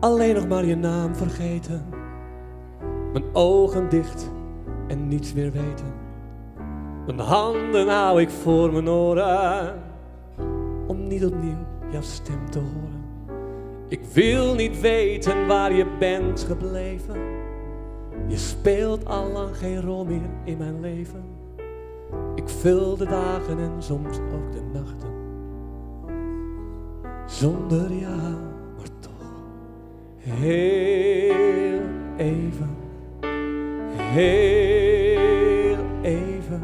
alleen nog maar je naam vergeten. Mijn ogen dicht en niets meer weten. Mijn handen hou ik voor mijn oren, om niet opnieuw jouw stem te horen. Ik wil niet weten waar je bent gebleven. Je speelt al lang geen rol meer in mijn leven. Ik vul de dagen en soms ook de nachten zonder jou, maar toch heel even, heel even,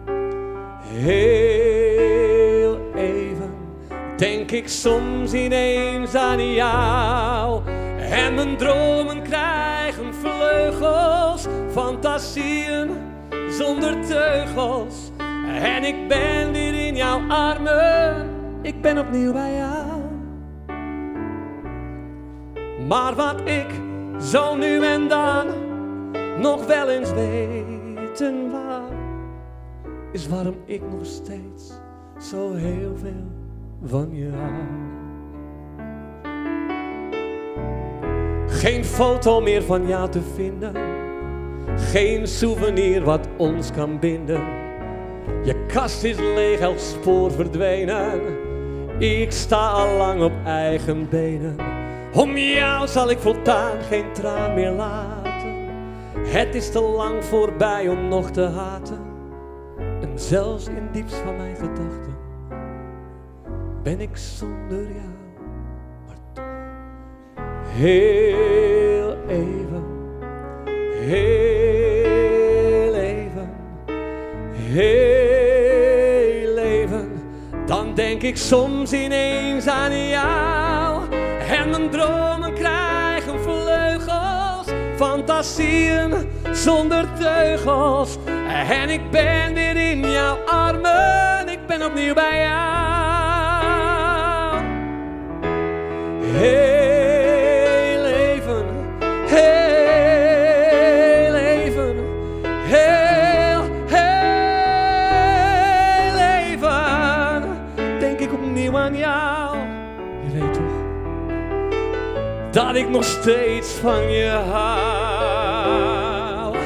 heel even, denk ik soms ineens aan jou. En mijn dromen krijgen vleugels, fantasieën zonder teugels. En ik ben weer in jouw armen, ik ben opnieuw bij jou. Maar wat ik zo nu en dan nog wel eens weten wou, is waarom ik nog steeds zo heel veel van je hou. Geen foto meer van jou te vinden, geen souvenir wat ons kan binden. Je kast is leeg, elk spoor verdwenen. Ik sta al lang op eigen benen. Om jou zal ik voortaan geen traan meer laten. Het is te lang voorbij om nog te haten. En zelfs in diepst van mijn gedachten ben ik zonder jou, maar toch heel even, heel even, heel even. Dan denk ik soms ineens aan jou. En mijn dromen krijgen vleugels, fantasieën zonder teugels. En ik ben weer in jouw armen, ik ben opnieuw bij jou. Heel even, heel even, heel even, denk ik opnieuw aan jou. Je weet toch dat ik nog steeds van je hou.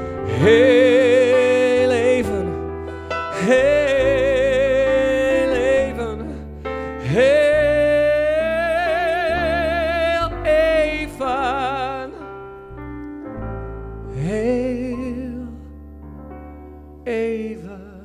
Heel even, heel even, heel even, heel even.